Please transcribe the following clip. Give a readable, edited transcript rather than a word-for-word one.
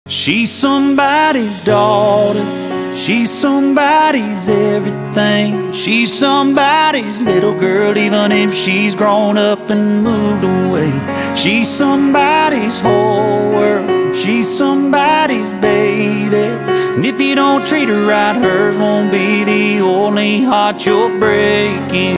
She's somebody's daughter, she's somebody's everything. She's somebody's little girl, even if she's grown up and moved away. She's somebody's whole world, she's somebody's baby. And if you don't treat her right, hers won't be the only heart you're breaking.